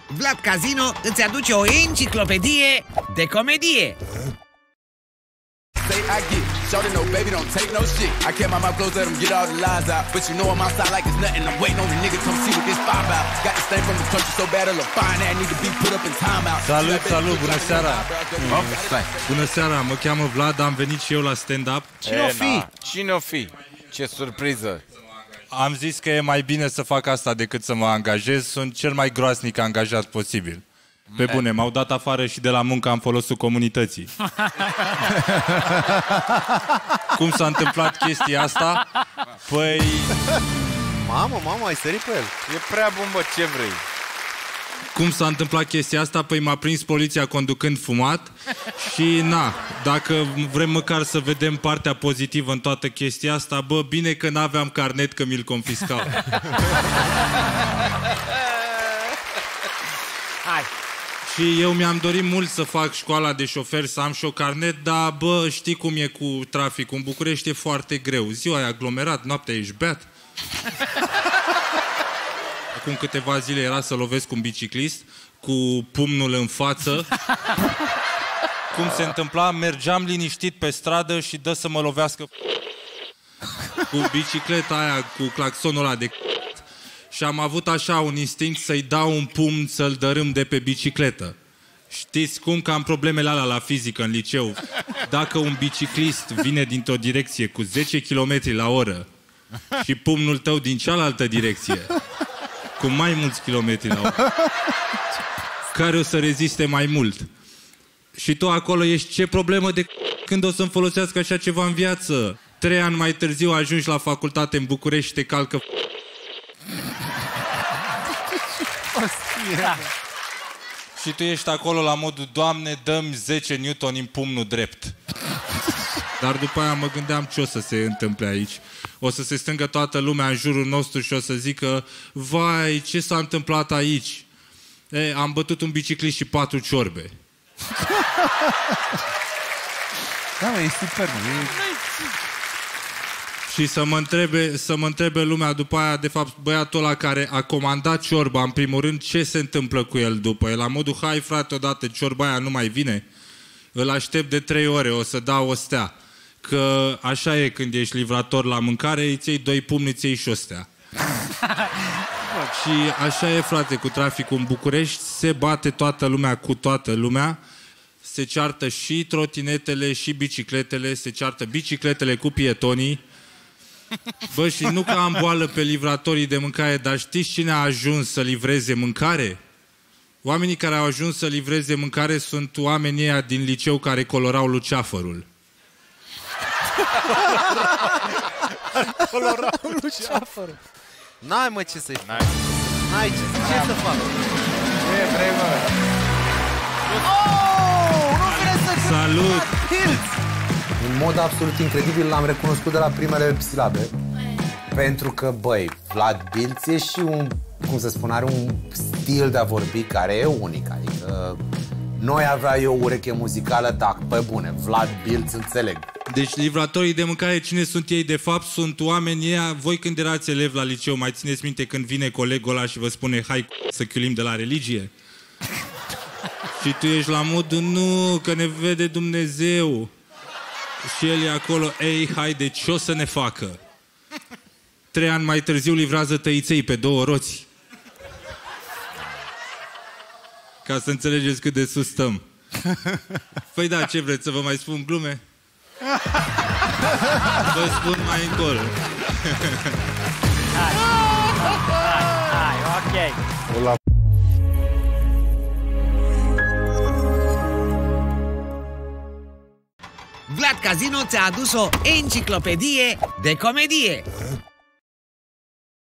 Vlad Casino îți aduce o enciclopedie de comedie. Say I get, shorty no baby don't take no shit. I kept my mouth closed, let them get all the lies out. But you know I'm outside like it's nothing. I'm waiting on the nigga come see what this five out. Got this thing from the country so bad, a little fine that need to be put up in timeout. Salut, salut, bună seara. Bună seara, mă cheamă Vlad, am venit și eu la stand-up. Cine-o fi? Cine-o fi? Ce surpriză. Am zis că e mai bine să fac asta decât să mă angajez. Sunt cel mai groasnic angajat posibil. Pe bune, m-au dat afară și de la muncă în folosul comunității. Cum s-a întâmplat chestia asta? Păi... Mamă, ai sărit pe el. E prea bun, bă, ce vrei? Cum s-a întâmplat chestia asta? Păi m-a prins poliția conducând fumat. Și na, dacă vrem măcar să vedem partea pozitivă în toată chestia asta, bă, bine că n-aveam carnet, că mi-l confiscau. Hai. Și eu mi-am dorit mult să fac școala de șofer, să am și o carnet, dar, bă, știi cum e cu traficul în București, e foarte greu. Ziua e aglomerat, noaptea ești beat. Acum câteva zile era să lovesc un biciclist cu pumnul în față. Cum se întâmpla, mergeam liniștit pe stradă și dă să mă lovească cu bicicleta aia, cu claxonul ăla de și am avut așa un instinct să-i dau un pumn să-l dărâm de pe bicicletă. Știți cum? Că am problemele alea la fizică în liceu. Dacă un biciclist vine dintr-o direcție cu 10 km la oră și pumnul tău din cealaltă direcție cu mai mulți kilometri la oră, care o să reziste mai mult? Și tu acolo ești, ce problemă de când o să-mi folosească așa ceva în viață? 3 ani mai târziu ajungi la facultate în București și te calcă Da. și tu ești acolo la modul, Doamne, dă-mi 10 Newton în pumnul drept. Dar după aia mă gândeam ce o să se întâmple aici. O să se strângă toată lumea în jurul nostru și o să zică, vai, ce s-a întâmplat aici? Am bătut un biciclist și 4 ciorbe. Da, mă, e super, Și să mă întrebe lumea după aia, de fapt, băiatul ăla care a comandat ciorba, în primul rând, ce se întâmplă cu el după? E la modul, hai frate, odată, ciorba aia nu mai vine. Îl aștept de 3 ore, o să dau o stea. Că așa e când ești livrator la mâncare, îți iei 2 pumni, îți iei și o stea. Și așa e, frate, cu traficul în București, se bate toată lumea cu toată lumea, se ceartă și trotinetele și bicicletele, se ceartă bicicletele cu pietonii. Bă, și nu că am boală pe livratorii de mâncare, dar știți cine a ajuns să livreze mâncare? Oamenii care au ajuns să livreze mâncare sunt oamenii ăia din liceu care colorau luceafărul. Colorau luceafărul. N-ai, mă, ce să-i fac. N-ai ce să fac. Ce vrei, mă? Nu vine să... Salut! În mod absolut incredibil l-am recunoscut de la primele silabe. Pentru că, băi, Vlad Bilț e și un, cum să spun, are un stil de a vorbi care e unic. Adică noi avea eu o ureche muzicală, dar pe bune, Vlad Bilț înțeleg. Deci livratorii de mâncare, cine sunt ei? De fapt sunt oamenii ăia. Voi când erați elevi la liceu, mai țineți minte când vine colegul ăla și vă spune, hai să chiulim de la religie? Și tu ești la modul, nu, că ne vede Dumnezeu. Și el e acolo, ei, haide, ce o să ne facă? 3 ani mai târziu livrează tăiței pe 2 roți. Ca să înțelegeți cât de sus stăm. Păi da, ce vreți, să vă mai spun glume? Vă spun mai încolo. Hai, ok. Vlad Casino ți-a adus o enciclopedie de comedie.